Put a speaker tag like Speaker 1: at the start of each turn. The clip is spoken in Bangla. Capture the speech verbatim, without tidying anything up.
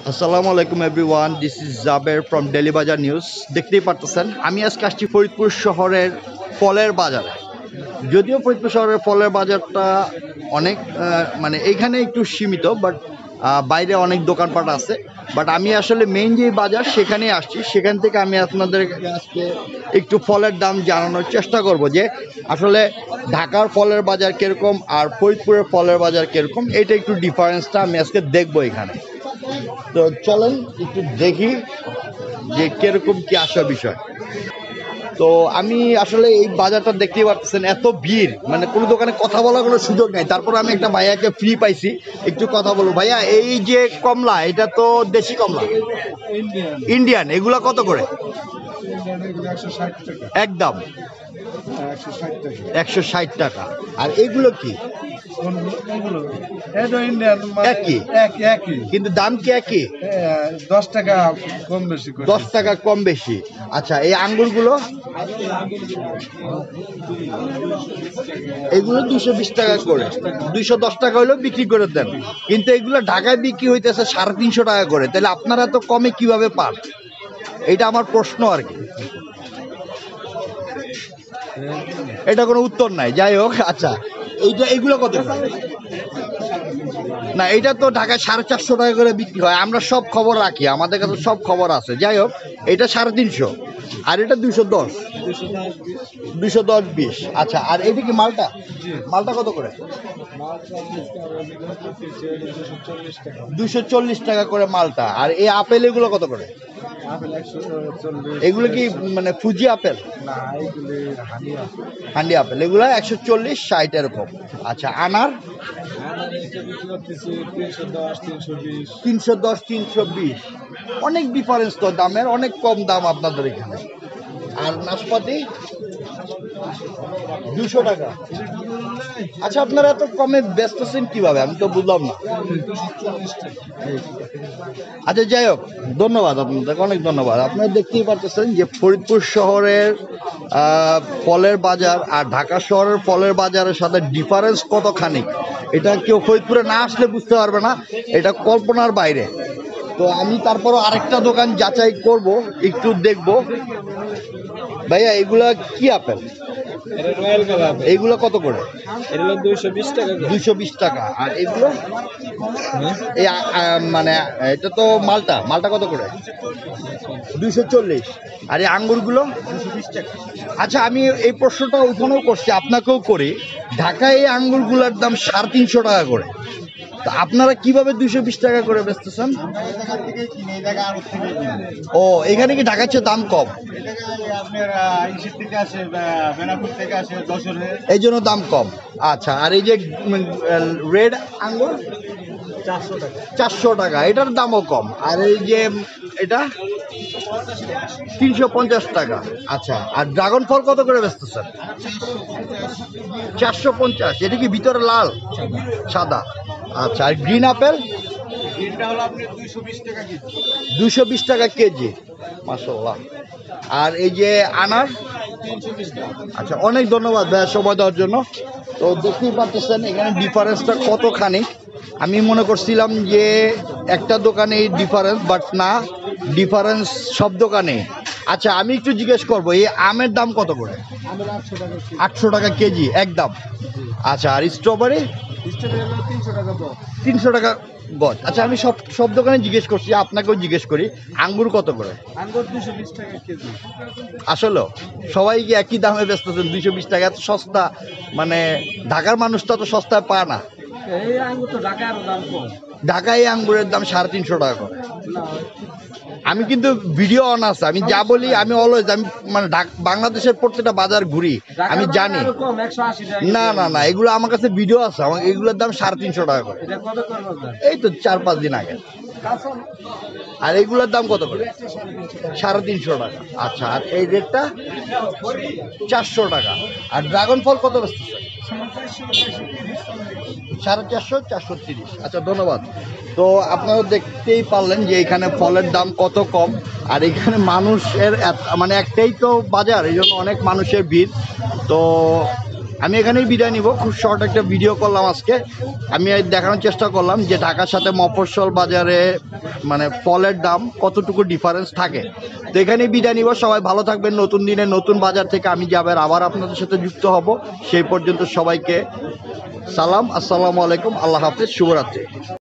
Speaker 1: আসসালামু আলাইকুম everyone, this is Jaber from Daily Bazaar News. দেখতেই পারতেছেন আমি আজকে আসছি ফরিদপুর শহরের ফলের বাজারে। যদিও ফরিদপুর শহরের ফলের বাজারটা অনেক মানে এইখানে একটু সীমিত, বাট বাইরে অনেক দোকানপাট আছে। বাট আমি আসলে মেইন যে বাজার সেখানেই আসছি, সেখান থেকে আমি আপনাদের আজকে একটু ফলের দাম জানানোর চেষ্টা করব যে আসলে ঢাকার ফলের বাজার কীরকম আর ফরিদপুরের ফলের বাজার কীরকম, এটা একটু ডিফারেন্সটা আমি আজকে দেখবো এখানে। তো চলেন একটু দেখি যে কিরকম কি আসা বিষয়। তো আমি আসলে এই বাজারটা দেখতেই পাচ্ছেন, এত ভিড়, মানে কোনো দোকানে কথা বলার কোনো সুযোগ নেই। তারপর আমি একটা ভাইয়াকে ফ্রি পাইছি, একটু কথা বলবো। ভাইয়া, এই যে কমলা, এটা তো দেশি কমলা, ইন্ডিয়ান, এগুলা কত করে? একদম একশো ষাট টাকা। আর এগুলো কি? কিন্তু দাম কি একই?
Speaker 2: দশ টাকা কম বেশি।
Speaker 1: দশ টাকা কম বেশি। আচ্ছা, এই আঙ্গুর গুলো? এগুলো দুশো বিশ টাকা করে, দুইশো দশ টাকা হলেও বিক্রি করে দেন, কিন্তু এগুলো ঢাকায় বিক্রি হইতেছে সাড়ে তিনশো টাকা করে। তাহলে আপনারা তো কমে কিভাবে পান? এটা আমার প্রশ্ন আর কি। এটা কোনো উত্তর নাই, যাই হোক। আচ্ছা, এইটা এগুলো কত? না, এটা তো ঢাকায় সাড়ে চারশো টাকা করে বিক্রি হয়। আমরা সব খবর রাখি, আমাদের কাছে সব খবর আছে। যাই হোক, এটা সাড়ে তিনশো আর এটা দুইশো দশ, দুইশো দশ বিশ। আচ্ছা, আর এটা কি মালটা? মালটা কত করে? দুইশো চল্লিশ টাকা করে মালটা। আর এই আপেল এগুলো কত করে? এগুলো কি মানে ফুজি আপেল? হান্ডি আপেল, এগুলো একশো চল্লিশ ষাট এরকম। আচ্ছা, আনার? তিনশো দশ তিনশো বিশ। অনেক ডিফারেন্স তো দামের, অনেক কম দাম আপনাদের এখানে। আর নাশপাতি? দুশো টাকা। আচ্ছা, আপনারা এত কমে বেচতেছেন কিভাবে, আমি তো বুঝলাম না। আচ্ছা, যাই হোক, ধন্যবাদ আপনাদের, অনেক ধন্যবাদ। আপনারা দেখতেই পারতেছেন যে ফরিদপুর শহরের ফলের বাজার আর ঢাকা শহরের ফলের বাজারের সাথে ডিফারেন্স কতখানি, এটা কেউ ফরিদপুরে না আসলে বুঝতে পারবে না, এটা কল্পনার বাইরে। তো আমি তারপরও আরেকটা দোকান যাচাই করব, একটু দেখব। ভাইয়া, এগুলা কি আপেল? এইগুলো কত করে?
Speaker 2: দুইশো বিশ টাকা।
Speaker 1: দুইশো বিশ টাকা। আর এগুলো? এই মানে এটা তো মালটা, মালটা কত করে? দুইশো চল্লিশ। আর এই আঙ্গুরগুলো? আচ্ছা, আমি এই প্রশ্নটা ওইখানেও করছি, আপনাকেও করি। ঢাকায় এই আঙ্গুরগুলোর দাম সাড়ে তিনশো টাকা করে, তা আপনারা কিভাবে দুইশো বিশ টাকা করে বেচতেছেন? ও, এখানে কি ঢাকার চেয়ে দাম কম, এই জন্য দাম কম। আচ্ছা, আর এই যে রেড আঙ্গুর? চারশো টাকা, এটার দামও কম। আর এই যে এটা তিনশো পঞ্চাশ টাকা। আচ্ছা, আর ড্রাগন ফল কত করে বেচতেছেন? চারশো পঞ্চাশ। এটা কি ভিতরে লাল সাদা? আচ্ছা, আর গ্রিন আপেল? দুইশো বিশ টাকা কেজি। মাশাআল্লাহ। আর এই যে আনার? আচ্ছা, অনেক ধন্যবাদ ভাইয়া সময় দেওয়ার জন্য। তো দেখতেই পাচ্ছেন এখানে ডিফারেন্সটা কতখানি। আমি মনে করছিলাম যে একটা দোকানে ডিফারেন্স, বাট না, ডিফারেন্স সব দোকানে। আচ্ছা, আমি একটু জিজ্ঞেস করবো, এই আমের দাম কত করে? আটশো টাকা কেজি একদম। আচ্ছা, আর স্ট্রবেরি? তিনশো টাকা গজ। আচ্ছা, আমি সব সব দোকানে জিজ্ঞেস করছি, আপনাকেও জিজ্ঞেস করি, আঙ্গুর কত করে? আসলে সবাই কি একই দামে বেচতেছেন? দুইশো বিশ টাকা, এত সস্তা? মানে ঢাকার মানুষ তো সস্তায় পায় না। ঢাকায় এই আঙ্গুরের দাম সাড়ে তিনশো টাকা করে। আমি কিন্তু ভিডিও অন আছে, আমি যা বলি, আমি অলওয়েজ, আমি মানে বাংলাদেশের প্রত্যেকটা বাজার ঘুরি, আমি জানি। না না না, এগুলো আমার কাছে ভিডিও আছে, আমার এগুলোর দাম সাড়ে তিনশো টাকা করে। এই তো চার পাঁচ দিন আগে। আর এগুলোর দাম কত করে? সাড়ে তিনশো টাকা। আচ্ছা, আর এই রেটটা? চারশো টাকা। আর ড্রাগন ফল কত বেচতেছে? সাড়ে চারশো, চারশো তিরিশ। আচ্ছা, ধন্যবাদ। তো আপনারা দেখতেই পারলেন যে এখানে ফলের দাম কত কম। আর এখানে মানুষের মানে একটাই তো বাজার, এই জন্য অনেক মানুষের ভিড়। তো আমি এখানেই বিদায় নিব। খুব শর্ট একটা ভিডিও করলাম আজকে। আমি দেখানোর চেষ্টা করলাম যে ঢাকার সাথে মফস্বল বাজারে মানে ফলের দাম কতটুকু ডিফারেন্স থাকে। তো এখানেই বিদায় নিব। সবাই ভালো থাকবেন। নতুন দিনে নতুন বাজার থেকে আমি জাবের আবার আপনাদের সাথে যুক্ত হব। সেই পর্যন্ত সবাইকে সালাম, আসসালামু আলাইকুম, আল্লাহ হাফেজ, শুভরাত্রি।